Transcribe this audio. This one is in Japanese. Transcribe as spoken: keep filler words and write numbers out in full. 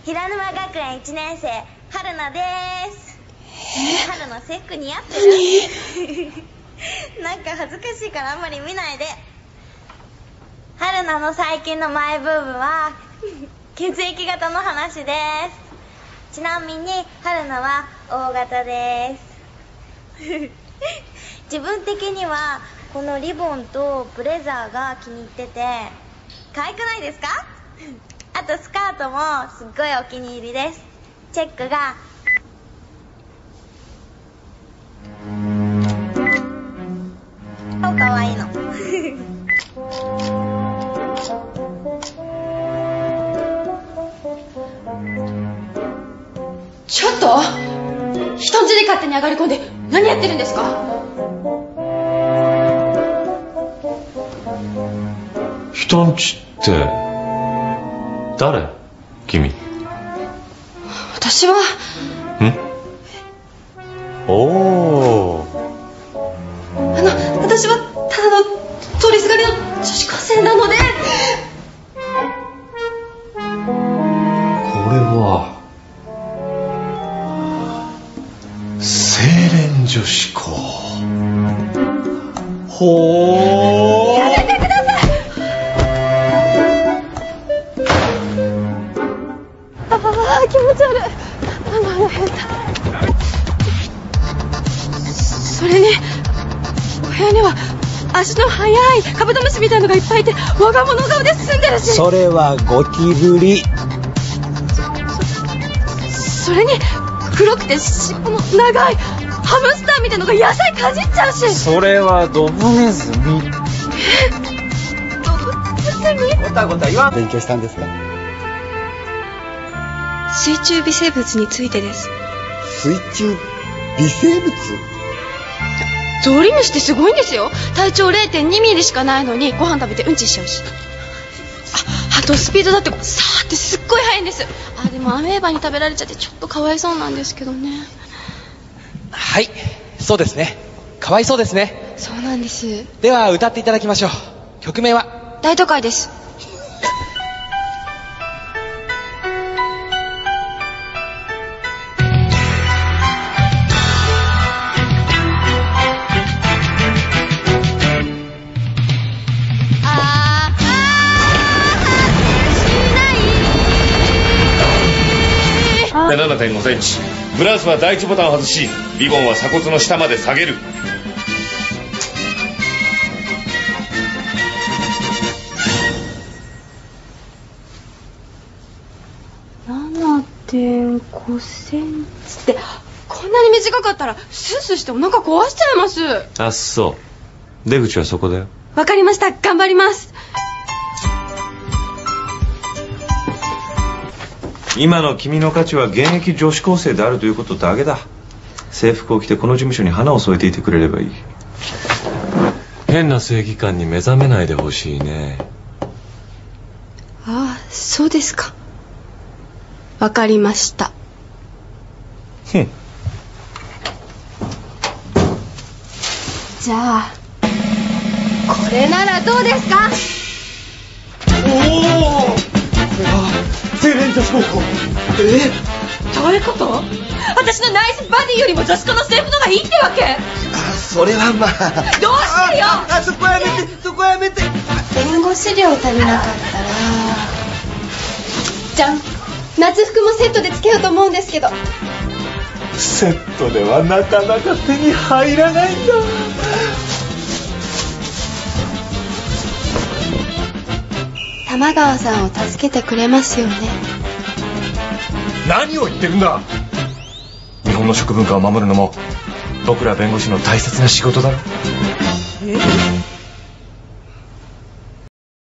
平沼学園いちねん生春菜です。 えー、 春の制服似合ってるなんか恥ずかしいからあんまり見ないで。春菜の最近のマイブームは血液型の話です。ちなみに春菜は O 型です自分的にはこのリボンとブレザーが気に入ってて可愛くないですかあとスカートもすっごいお気に入りです。チェックが超可愛いのちょっと人ん家に勝手に上がり込んで何やってるんですか？ 人ん家って誰？君。 私は。 ん？おー。 あの私はただの通りすがりの女子高生なので。 これは清廉女子校。ほー。 やめてください。ああ気持ち悪い。あ変だ。それに部屋には足の速いカブトムシみたいのがいっぱいいて我が物顔で住んでるし。 それはゴキブリ。 そ, それに黒くて尻尾の長いハムスターみたいのが野菜かじっちゃうし。 それはドブネズミ。 えドブネズミ？ ごたごた言わん。勉強したんですか？ 水中微生物についてです。 水中微生物？ ゾウリムシってすごいんですよ。体長 れいてんにミリしかないのにご飯食べてうんちしちゃうし。あ、あとスピードだってさーってすっごい速いんです。あ、でもアメーバに食べられちゃってちょっとかわいそうなんですけどね。 はい、そうですね。かわいそうですね。 そうなんです。 では歌っていただきましょう。曲名は大都会です。 ななてんごセンチ。ブラウスは第一ボタンを外し、リボンは鎖骨の下まで下げる。 ななてんごセンチってこんなに短かったらスースーしてお腹壊しちゃいます。 あっそう。出口はそこだよ。 わかりました。頑張ります。 今の君の価値は現役女子高生であるということだけだ。制服を着てこの事務所に花を添えていてくれればいい。変な正義感に目覚めないでほしいね。 ああ、そうですか。わかりました。 ふん。 じゃあこれならどうですか？ おお。清廉女子高校。えー、どういうこと？私のナイスバディよりも女子校の制服のがいいってわけ？ あ、それはまあ。 どうしてよ。 ああ、そこやめて、そこやめて。 弁護士料足りなかったらじゃん、夏服もセットでつけようと思うんですけど。 セットではなかなか手に入らないんだ。 玉川さんを助けてくれますよね？ 何を言ってるんだ。日本の食文化を守るのも僕ら弁護士の大切な仕事だろ。 え？